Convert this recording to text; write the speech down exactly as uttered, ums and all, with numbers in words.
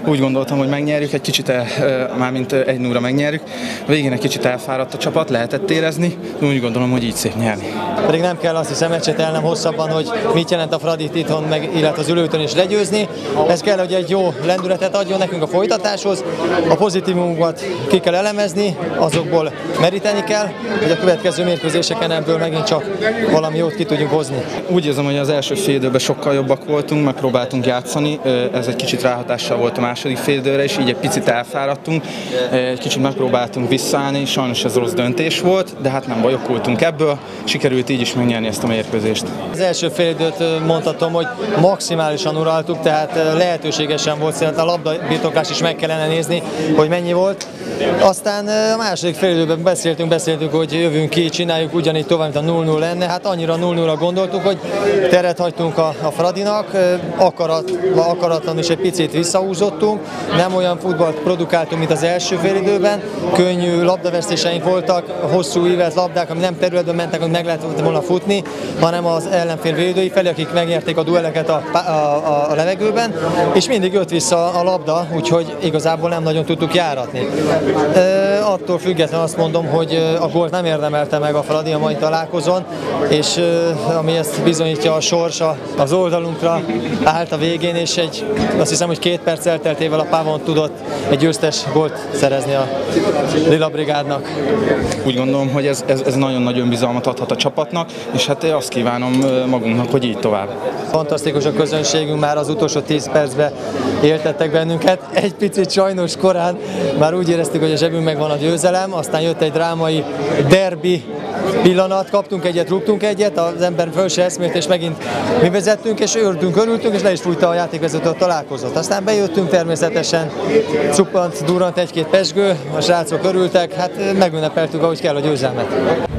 Úgy gondoltam, hogy megnyerjük, egy kicsit, el, mármint egy nulla megnyerjük. A végén egy kicsit elfáradt a csapat, lehetett érezni, de úgy gondolom, hogy így szép nyerni. Pedig nem kell azt hiszem ecsetelnem hosszabban, hogy mit jelent a Fradit itthon, meg, illetve az ülőtön is legyőzni. Ez kell, hogy egy jó lendületet adjon nekünk a folytatáshoz. A pozitívumokat ki kell elemezni, azokból meríteni kell, hogy a következő mérkőzéseken ebből megint csak valami jót ki tudjunk hozni. Úgy érzem, hogy az első fél időben sokkal jobbak voltunk, megpróbáltunk játszani, ez egy kicsit ráhatással volt a második fél időre, és így egy picit elfáradtunk, egy kicsit megpróbáltunk visszaállni, sajnos ez rossz döntés volt, de hát nem bajokultunk ebből, sikerült így is megnyerni ezt a mérkőzést. Az első fél időt mondhatom, hogy maximálisan uraltuk, tehát lehetőségesen volt, szerintem a labdabirtoklás is meg kellene nézni, hogy mennyi volt. Aztán a második fél időben beszéltünk, beszéltünk, hogy jövünk ki, csináljuk ugyanígy tovább, mint a nulla nulla lenne. Hát annyira nulla nulla gondoltuk, hogy teret hagytunk a, a Fradinak, akarat, akaratlanul is egy picit visszahúzottunk, nem olyan futballt produkáltunk, mint az első fél időben, könnyű labdavesztéseink voltak, hosszú ívelt labdák, ami nem területben mentek, hogy meg lehetett volna futni, hanem az ellenfél védői felé, akik megnyerték a duelleket a, a, a, a levegőben, és mindig jött vissza a labda, úgyhogy igazából nem nagyon tudtuk járatni. E, attól függetlenül azt mondom, hogy a gólt nem érdemelte meg a Fradi a mai találkozón, és e, ami ezt bizonyítja, a sors az oldalunkra állt a végén, és egy, azt hiszem, hogy két perc elteltével a Pavon tudott egy győztes gólt szerezni a Lila Brigádnak. Úgy gondolom, hogy ez, ez, ez nagyon-nagyon önbizalmat adhat a csapatnak, és hát én azt kívánom magunknak, hogy így tovább. Fantasztikus a közönségünk, már az utolsó tíz percben éltettek bennünket. Egy picit sajnos korán, már úgy éreztük, hogy a zsebünk megvan a győzelem, aztán jött egy drámai derbi pillanat, kaptunk egyet, rúgtunk egyet, az ember föl se eszmélt, és megint mi vezettünk, és örültünk, örültünk, és le is fújta a játékvezető a találkozót. Aztán bejöttünk természetesen, cuppant, durrant egy-két pezsgő, a srácok örültek, hát megünnepeltük, ahogy kell a győzelmet.